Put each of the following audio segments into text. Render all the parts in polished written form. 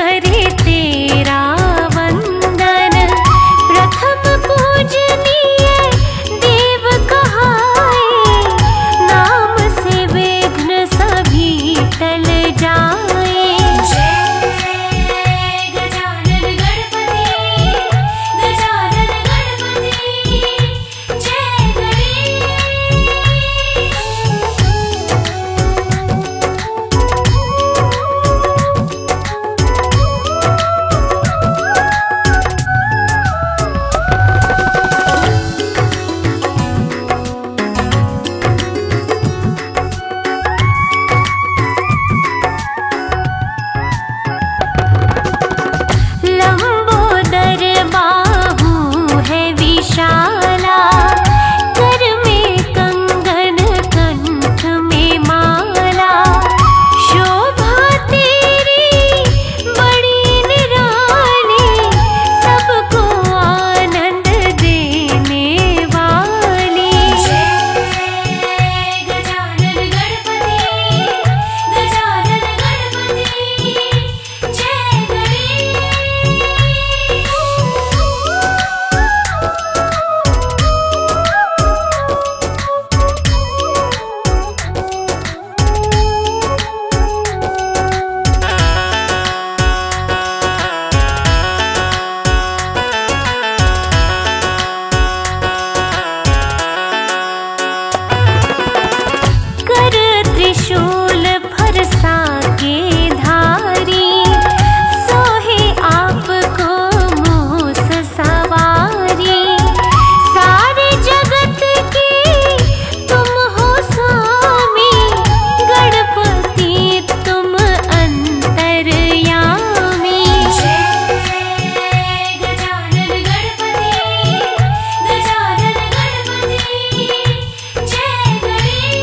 करे तेरा वंदन। प्रथम पूजनीय देव कहाए, नाम से विघ्न सभी टल जाए। जय गजानन गणपति, गजानन गणपति, जय गणेश। लंबोदर बाहु है विशाला, कर में कंगन कंठ में माला। शोभा तेरी बड़ी निराली, सबको आनंद देने वाली। जय गजानन गणपति, गजानन गणपति, जय गणेश। कर त्रिशूल फरसा के धारी, सोहे आपको मूस सवारी। सारे जगत के तुम हो स्वामी, गणपति तुम अंतर्यामी। जय गजानन गणपति, गजानन गणपति, जय गणेश।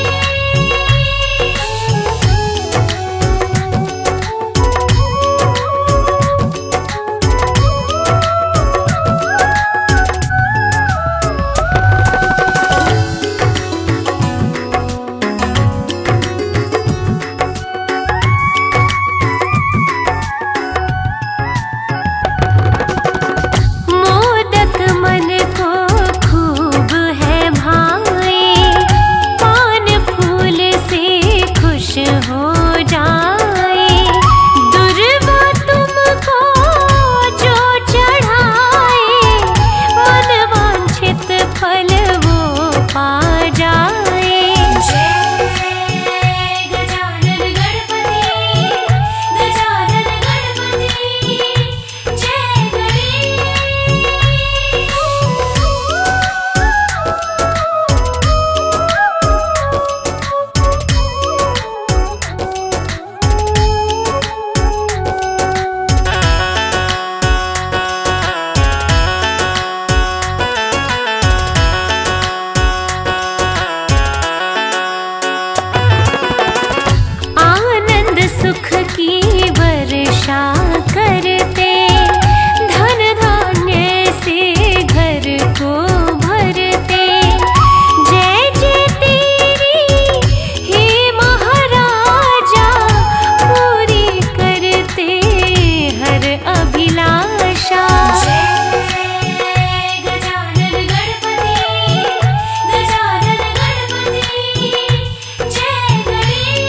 मोदक मन को खूब है भाए, पान फूल से खुश हो जाए। दुर्वा तुमको जो चढ़ाए, मन वांछित फल वो पा जाए। जय गजानन गणपति, गजानन गणपति, जय गणेश। आनंद सुख की वर्षा करते, धन धान्य से घर को भरते। जय जय तेरी हे महाराजा, पूरी करते हर अभिलाषा। जय गजानन गणपति, गजानन गणपति, जय गणेश।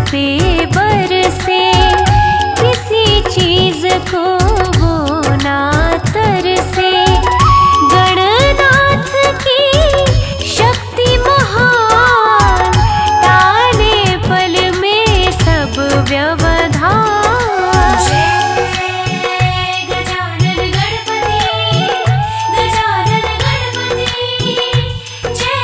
पे बरसे, किसी चीज को वो ना तरसे। गणनाथ की शक्ति महान, टाले पल में सब व्यवधान। जय गजानन गणपति, गजानन गणपति, जय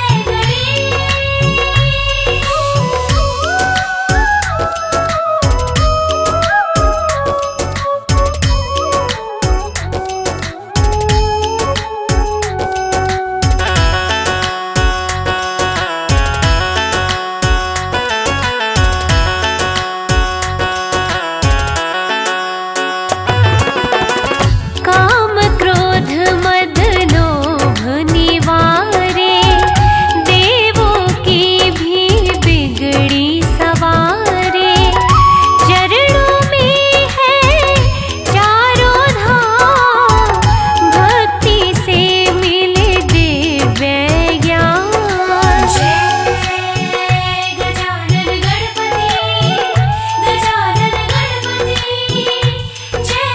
काम क्रोध मद लोभ निवारे, देवों की भी बिगड़ी सवारे। चरणों में है चारों धाम, भक्ति से मिले दिव्य ज्ञान। जय गजानन गणपति, गजानन गणपति, जय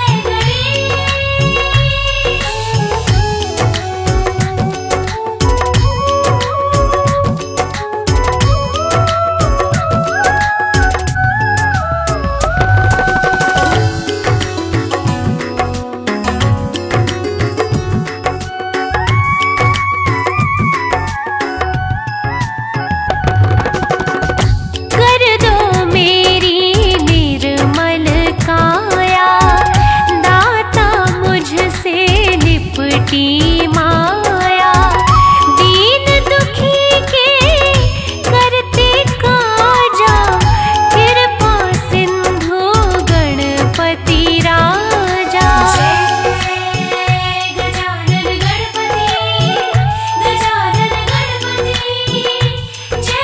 कर दो मेरी निर्मल काया, दाता मुझसे लिपटी माया। दीन दुखी के करते काजा, कृपा सिंधु गणपति राजा। जय गजानन गणपति, गजानन गणपति, जय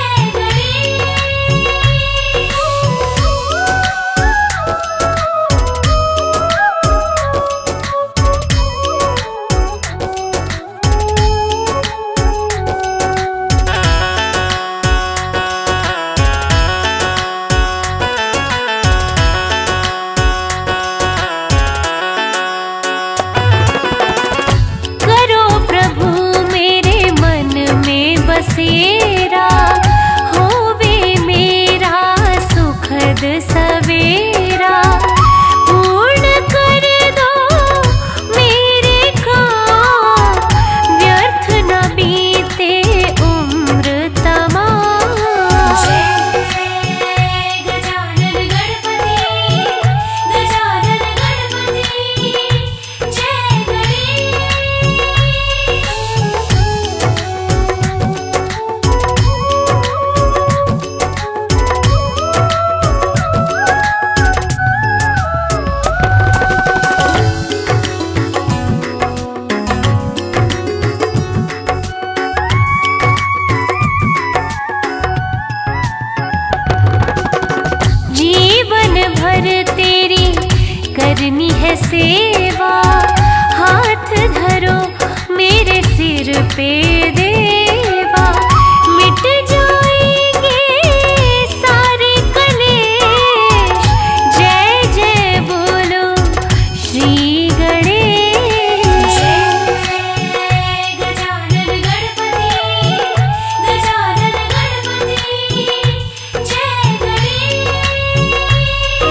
करो प्रभु मेरे मन में बसेरा, होवे मेरा सुखद सवेरा। पूर्ण कर दो मेरे काम, व्यर्थ न बीते उम्र तमाम। जय गजानन गणपति, गजानन गणपति, जय जीवन भर तेरी करनी है सेवा, हाथ धरो मेरे सिर पे देवा। मिट जाएंगे सारे कलेश, जय जय बोलो श्री गणेश। जय गजानन गणपति, गजानन गणपति, जय गणेश।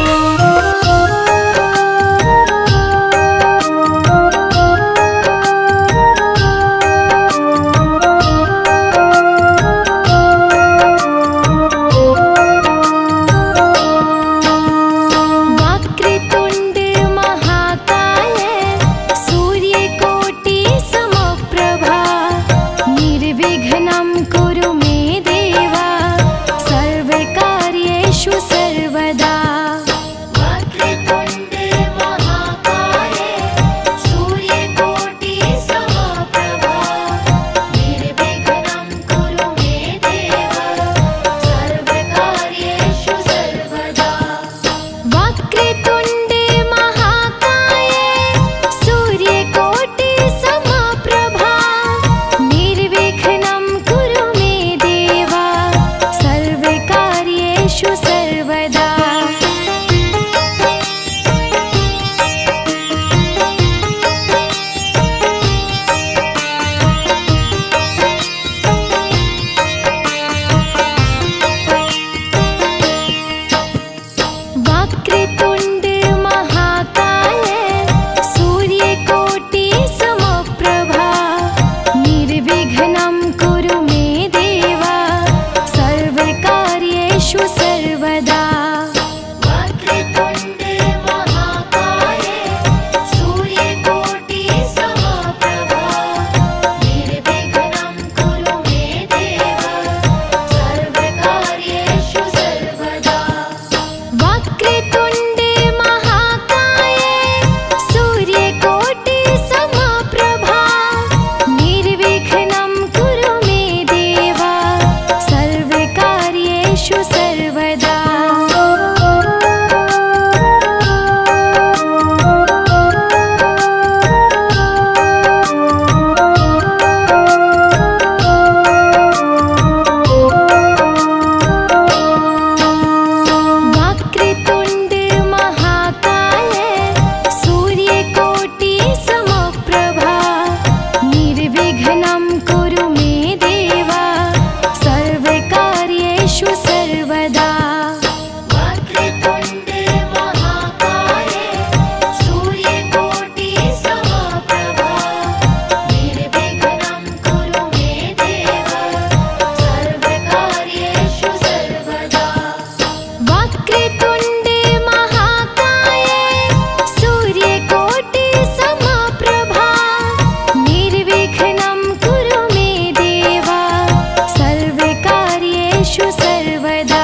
सर्वदा। वक्रतुण्ड महाकाय सूर्यकोटि समप्रभा निर्विघ्नं कुरु मे देव सर्वकार्येषु सर्वदा। वक्रतुण्ड महाकाय सूर्यकोटि समप्रभा निर्विघ्नं कुरु मे देव सर्वकार्येषु सर्वदा।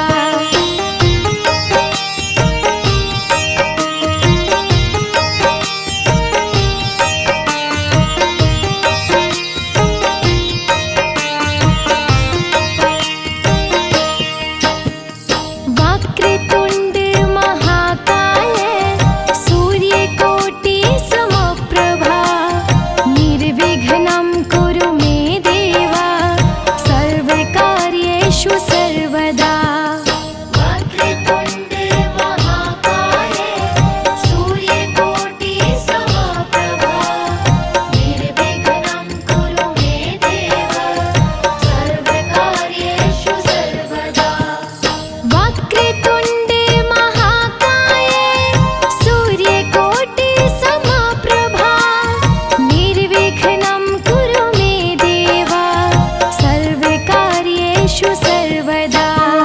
वक्रतुण्ड महाकाय सूर्यकोटि समप्रभा निर्विघ्नं कुरु मे देव सर्वकार्येषु सर्वदा। वक्रतुण्ड महाकाय सूर्यकोटि समप्रभा निर्विघ्नं कुरु मे देव सर्वकार्येषु सर्वदा। वक्रतुण्ड महाकाय सूर्यकोटि समप्रभा निर्विघ्नं कुरु मे देव सर्वकार्येषु सर्वदा।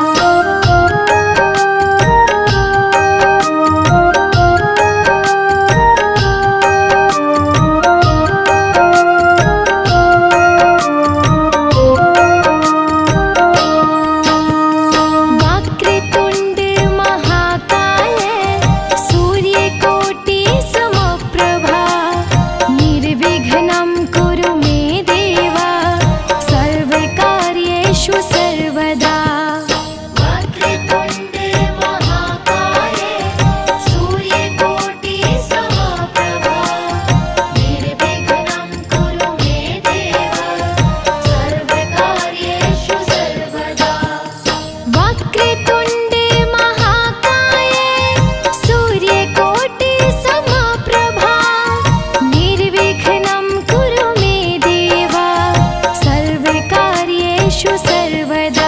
वक्रतुण्ड महाकाय सूर्यकोटि समप्रभा निर्विघ्नं कुरु मे देव सर्वकार्येषु सर्वदा। वक्रतुण्ड महाकाय सूर्यकोटि समप्रभा निर्विघ्नं कुरु मे देव सर्वकार्येषु सर्वदा। वक्रतुण्ड महाकाय सूर्यकोटि समप्रभा निर्विघ्नं कुरु मे देव सर्वकार्येषु सर्वदा।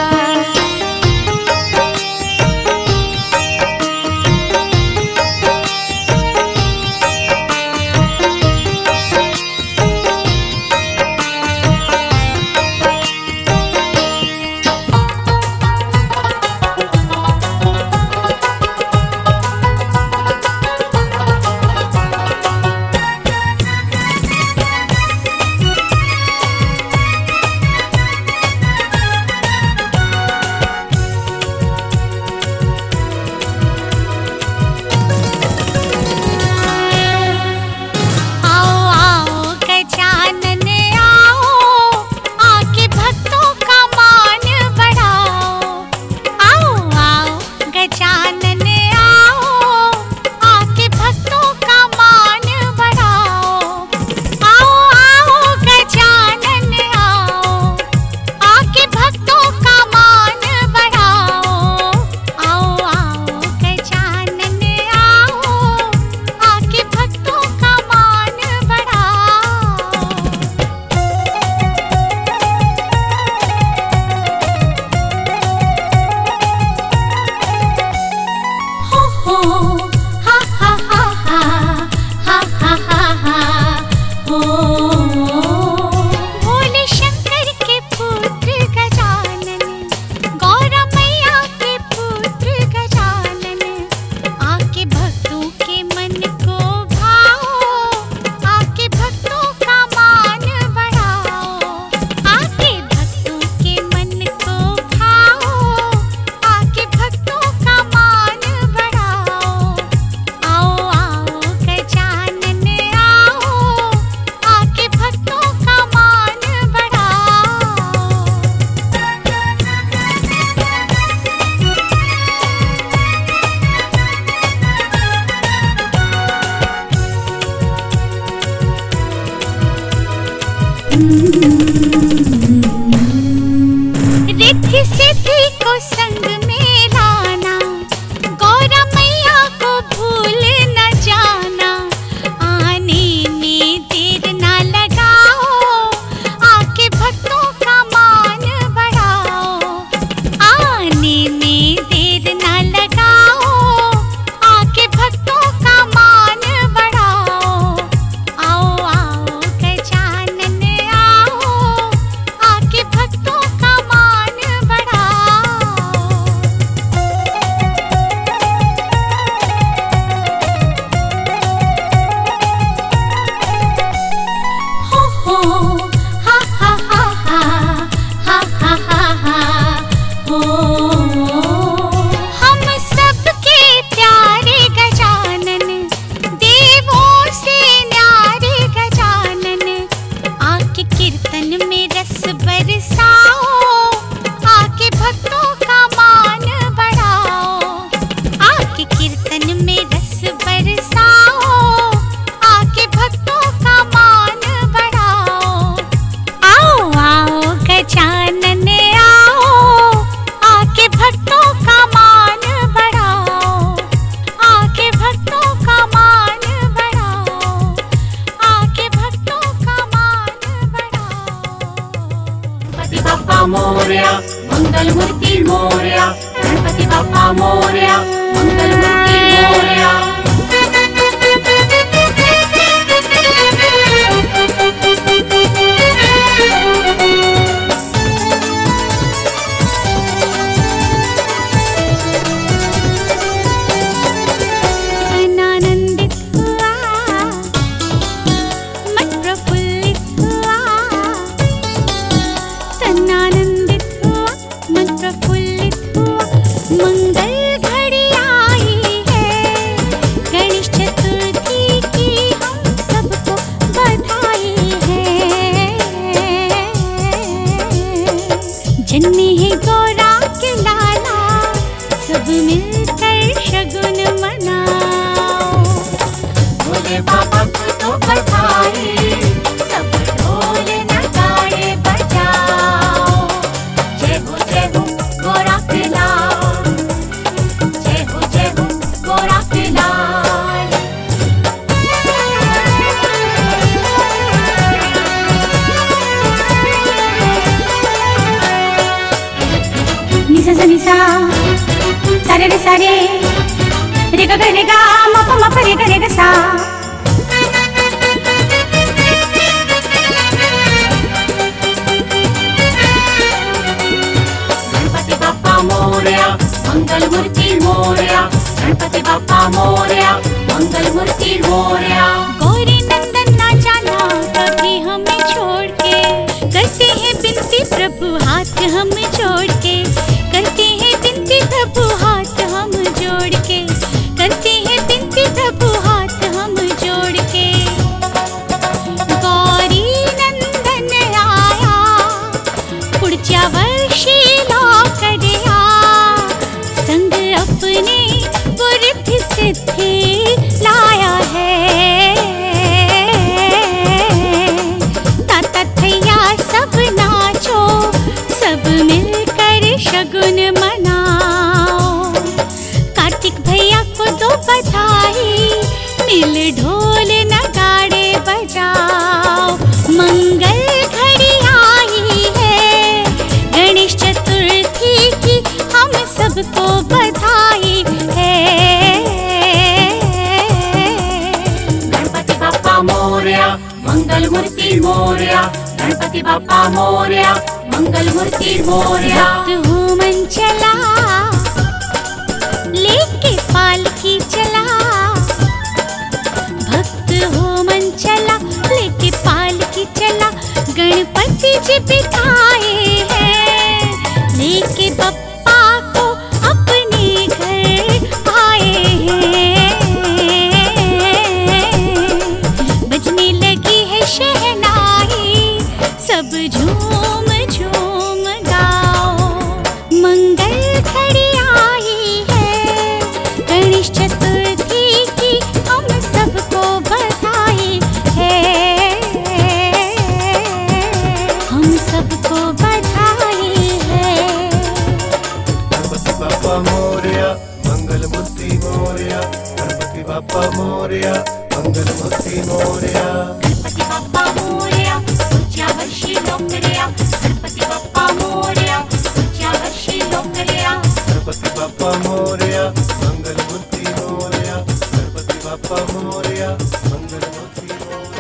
आओ आओ गजानन आओ, आके भक्तों का मान बढ़ाओ। आओ आओ गजानन आओ, आके भक्तों का मान बढ़ाओ। आओ आओ गजानन आओ, आके भक्तों का मान बढ़ाओ। आओ आओ गजानन आओ, आके भक्तों का मान बढ़ाओ। हम सबके प्यारे गजानन, देवों से न्यारे गजानन, आके कीर्तन में रस बरसाओ, आके भक्तों का मान बढ़ाओ, आके कीर्तन में रस बरसाओ, आके भक्तों का मान बढ़ाओ। आओ आओ गजानन आओ, आके भक्तों का मान बढ़ाओ, आके भक्तों का मान बढ़ाओ, आके भक्तों का मान बढ़ाओ। गणपति बाप्पा मोरया, मंगल मूर्ति मोरया, गणपति बाप्पा मोरया, मंगल मूर्ति मोरया। जन्मे है गौरा के लाला, सब मिलकर शगुन मनाओ। भोले बाबा को तो बधाई, सब ढोल नगाड़े बजाओ। जय हो गौरा के लाल, जय हो गौरा के लाल। निसा सा निसा सारे रे सारे रे गा रे गा मा पा मा पा रे गा सा। गणपति बाप्पा मोरया, मंगल मूर्ति मोरया, गणपति बाप्पा मोरया, मंगल मूर्ति मोरया। गौरी नंदन ना जाना कभी हमें छोड़ के, करते हैं बिनती प्रभु हाथ हम जोड़ के, करते हैं बिनती प्रभु हाथ हम जोड़ के, करते हैं बिनती प्रभु हाथ हम जोड़ के। गौरी नंदन आया, पुढच्या वर्षी लौकर या, संग अपने बुद्धि सिद्धि लाया है। ताता थैया सब नाचो, सब मिलकर शगुन मनाओ। कार्तिक भैया को दो बधाई, मिल ढोल नगाड़े बजाओ। मंगल घड़ी आई है, गणेश चतुर्थी की हम सबको बधाई है। गणपति बाप्पा मोरया, मंगल मूर्ति मोरया, गणपति बाप्पा मोरया, मंगल मूर्ति मोरया। भक्त हो मन चला, लेके पालकी चला, भक्त हो मन चला, लेके पालकी चला। गणपति जी बिठाए हैं, लेके बप्पा को अपने घर आए हैं। बजने लगी है शहनाई, सब झूम झूम गाओ। मंगल घड़ी आई है, गणेश चतुर्थी की हम सबको बधाई है। हम सबको बधाई है। गणपति बाप्पा मोरया, मंगल मूर्ति मोरया, गणपति बाप्पा मोरया, मंगल मूर्ति मोरया। गणपति बाप्पा मोरया, पुढच्या वर्षी लवकर या, गणपति बाप्पा मोरया, पुढच्या वर्षी लवकर या। गणपति बाप्पा मोरया, मंगल मूर्ति मोरया, गणपति बाप्पा मोरया, मंगल मूर्ति मोरया।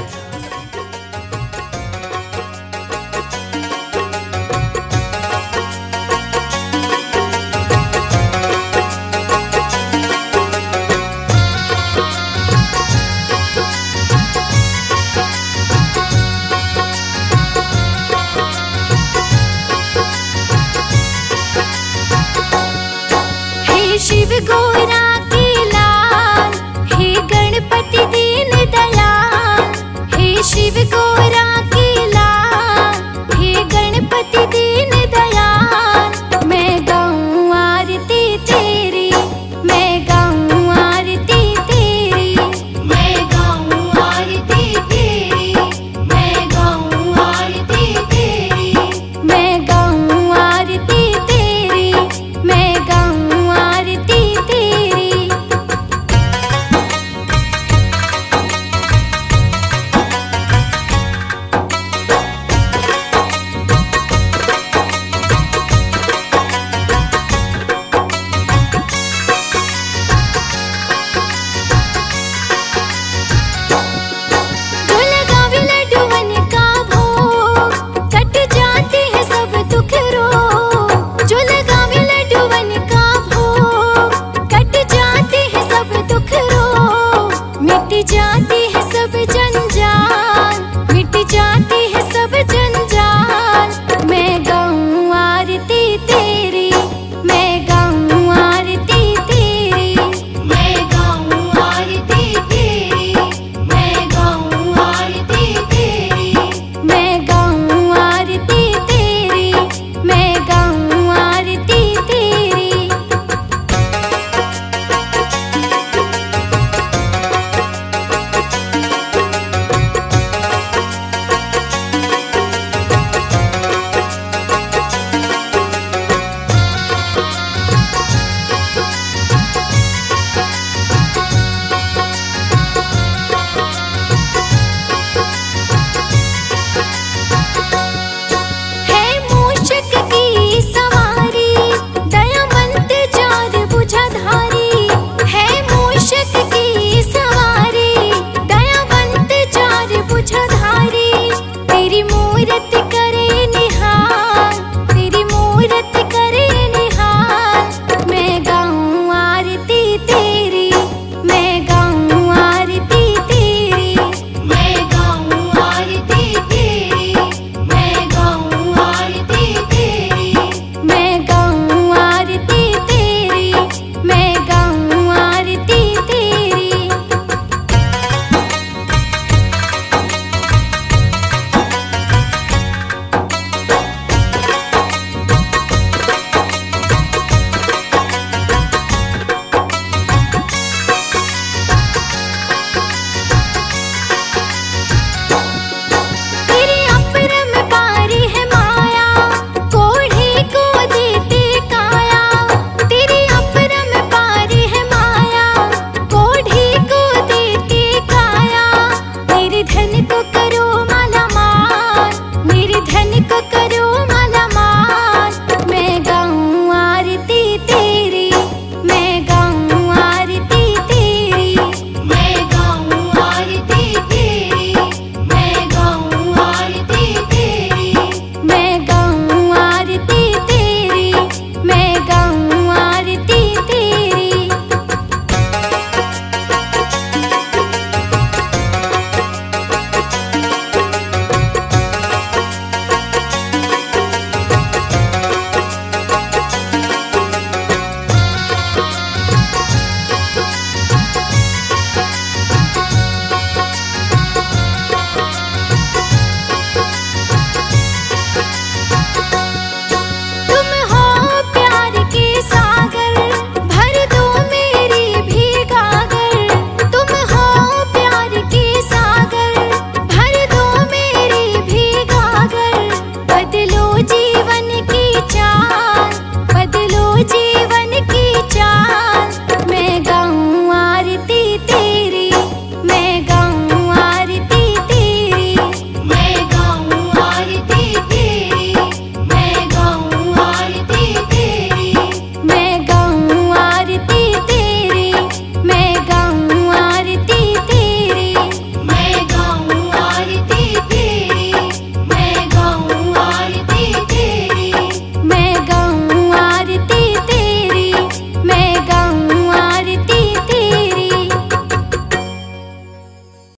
शिव गोरा के लाल, हे गणपति दीन दयाल, हे शिव गोरा